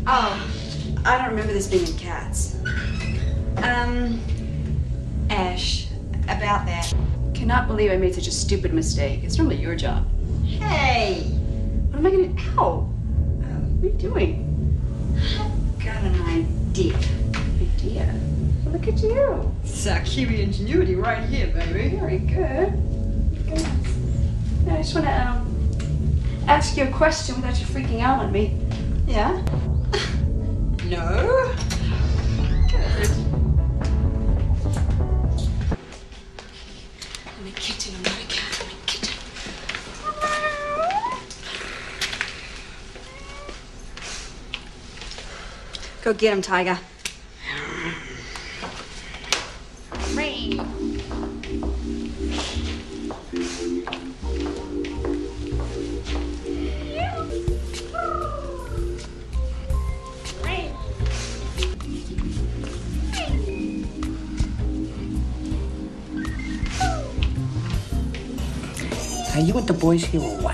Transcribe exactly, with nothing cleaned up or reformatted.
Oh, I don't remember this being in Cats. Um, Ash, about that. Cannot believe I made such a stupid mistake. It's normally your job. Hey! What am I gonna, ow! What are you doing? I've got an idea. Idea? Well, look at you. Sakiri ingenuity right here, baby. Very good. Good. Yeah, I just wanna, um, ask you a question without you freaking out on me. Yeah? No? Good. I'm in the kitchen, I'm not a cat, I'm in the kitchen. Go get him, Tiger. Rain. Are you with the boys here or what?